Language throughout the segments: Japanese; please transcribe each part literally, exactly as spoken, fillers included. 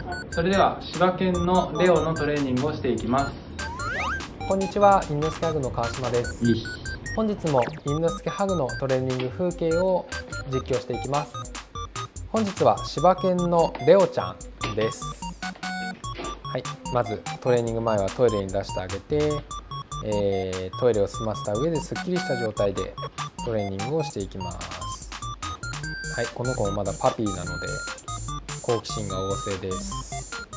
それでは柴犬のレオのトレーニングをしていきます。 こんにちは、犬之助ハグの川島です。本日も犬之助ハグのトレーニング風景を実況していきます。本日は柴犬のレオちゃんです。はい、まずトレーニング前はトイレに出してあげて、えー、トイレを済ませた上ですっきりした状態でトレーニングをしていきます。はい、この子もまだパピーなので好奇心が旺盛です。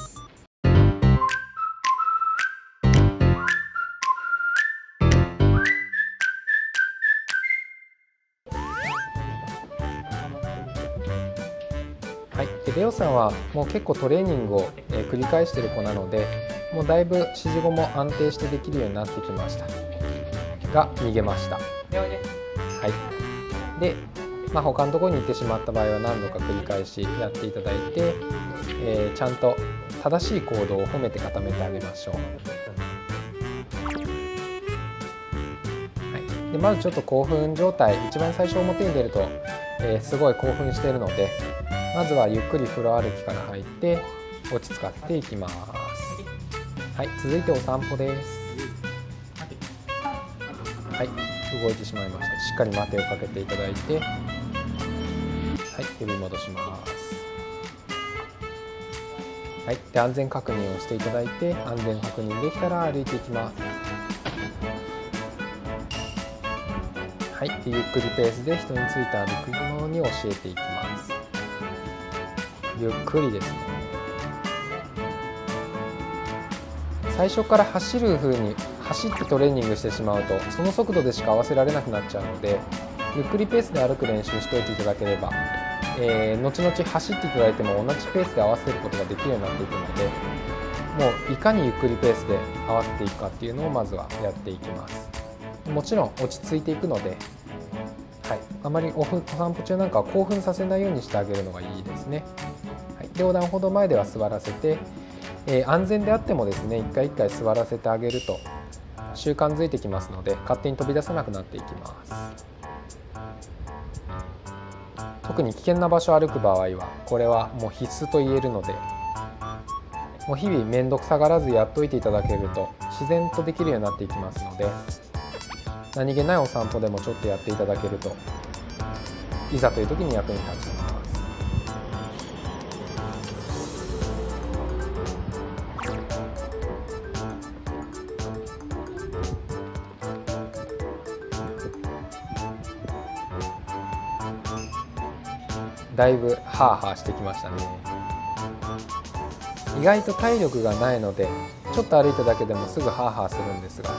はい、でレオさんはもう結構トレーニングを、えー、繰り返している子なので、もうだいぶ指示後も安定してできるようになってきましたが、逃げました。はい、で、まあ、他のところに行ってしまった場合は何度か繰り返しやっていただいて、えー、ちゃんと正しい行動を褒めて固めてあげましょう。はい、でまずちょっと興奮状態、一番最初表に出ると、えー、すごい興奮しているので、まずはゆっくり風呂歩きから入って落ち着かせていきます。はい、続いてお散歩です。はい、動いてしまいました。しっかり待てをかけていただいて、はい、呼び戻します。はい、で安全確認をしていただいて、安全確認できたら歩いていきます。はい、でゆっくりペースで人について歩くように教えていきます。ゆっくりですね。最初から走る風に走ってトレーニングしてしまうと、その速度でしか合わせられなくなっちゃうので、ゆっくりペースで歩く練習しておいていただければ、えー、後々走っていただいても同じペースで合わせることができるようになっていくので、もういかにゆっくりペースで合わせていくかっていうのをまずはやっていきます。もちろん落ち着いていくので、はい、あまりお散歩中なんかは興奮させないようにしてあげるのがいいですね。はい、で横断歩道前では座らせて、えー、安全であってもですね、一回一回座らせてあげると習慣づいてきますので、勝手に飛び出さなくなっていきます。特に危険な場所を歩く場合はこれはもう必須と言えるので、もう日々面倒くさがらずやっといていただけると自然とできるようになっていきますので、何気ないお散歩でもちょっとやっていただけるといざという時に役に立ちます。だいぶハーハーしてきましたね。意外と体力がないので、ちょっと歩いただけでもすぐハーハーするんですが、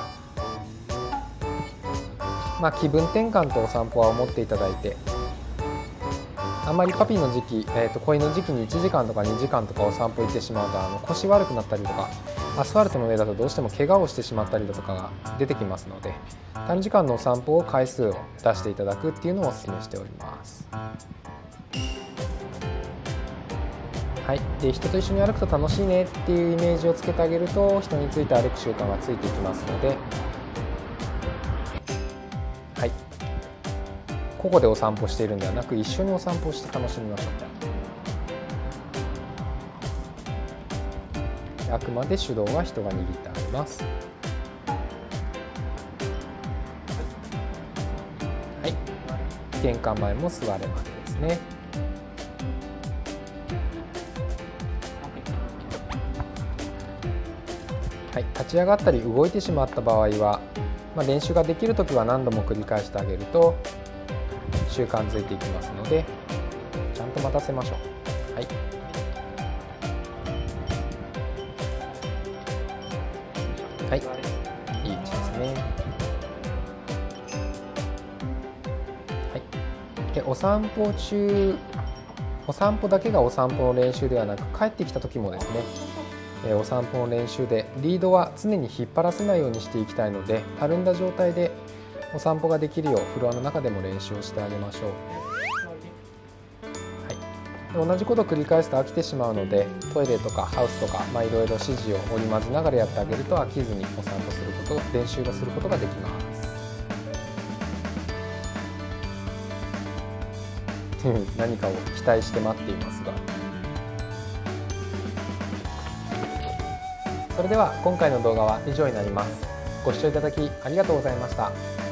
まあ気分転換とお散歩は思っていただいて、あんまりパピーの時期、えー、と恋の時期にいちじかんとかにじかんとかお散歩行ってしまうと、あの腰悪くなったりとか、アスファルトの上だとどうしても怪我をしてしまったりだとかが出てきますので、短時間のお散歩を回数を出していただくっていうのをお勧めしております。はい、で人と一緒に歩くと楽しいねっていうイメージをつけてあげると、人について歩く習慣がついていきますので、はい、個々でお散歩しているんではなく、一緒にお散歩して楽しみましょう。あくまで主導は人が握ってあげます。はい、玄関前も座れまでですね。はい、立ち上がったり動いてしまった場合は、まあ、練習ができるときは何度も繰り返してあげると習慣づいていきますので、ちゃんと待たせましょう。はい、はい、いい位置ですね。はい、でお散歩中、お散歩だけがお散歩の練習ではなく、帰ってきた時もですね、お散歩の練習でリードは常に引っ張らせないようにしていきたいので、たるんだ状態でお散歩ができるようフロアの中でも練習をしてあげましょう。はい、で同じことを繰り返すと飽きてしまうので、トイレとかハウスとか、まあ、いろいろ指示を織り交ぜながらやってあげると飽きずにお散歩すること、練習をすることができます。何かを期待して待っていますが、 それでは今回の動画は以上になります。ご視聴いただきありがとうございました。